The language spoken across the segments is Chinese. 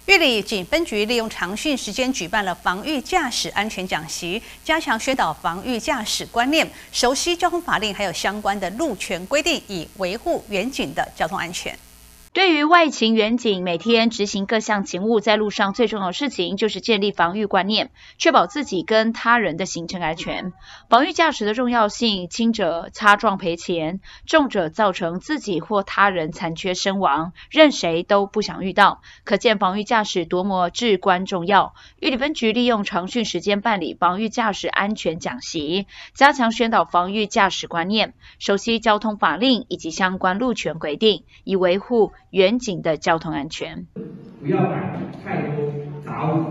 玉里警分局利用长训时间举办了防御驾驶安全讲习，加强宣导防御驾驶观念，熟悉交通法令还有相关的路权规定，以维护远景的交通安全。 对于外勤员警，每天执行各项勤务，在路上最重要的事情就是建立防御观念，确保自己跟他人的行程安全。防御驾驶的重要性，轻者擦撞赔钱，重者造成自己或他人残缺身亡，任谁都不想遇到。可见防御驾驶多么至关重要。玉里分局利用长训时间办理防御驾驶安全讲习，加强宣导防御驾驶观念，熟悉交通法令以及相关路权规定，以维护远景的交通安全。 不要摆太多杂物。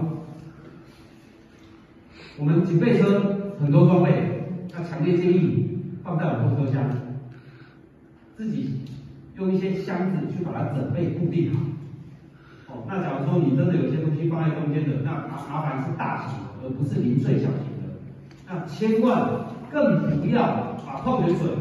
我们警备车很多装备，那强烈建议放在我们后车厢，自己用一些箱子去把它整备固定好。那假如说你真的有些东西放在中间的，那麻烦是大型的，而不是零碎小型的。那千万更不要把矿泉水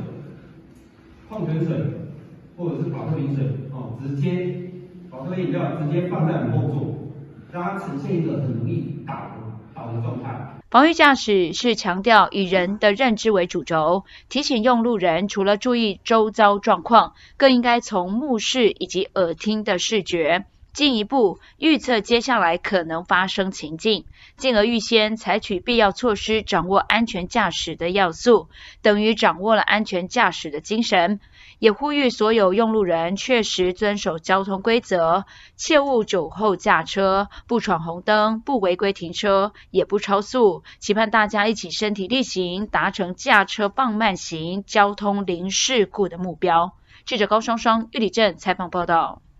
或者是保特瓶水直接保特饮料直接放在我们后座，让它呈现一个很容易倒的状态。 防御驾驶是强调以人的认知为主轴，提醒用路人除了注意周遭状况，更应该从目视以及耳听的视觉，进一步预测接下来可能发生情境，进而预先采取必要措施，掌握安全驾驶的要素，等于掌握了安全驾驶的精神。也呼吁所有用路人确实遵守交通规则，切勿酒后驾车，不闯红灯，不违规停车，也不超速。期盼大家一起身体力行，达成驾车放慢行、交通零事故的目标。记者高双双玉里镇采访报道。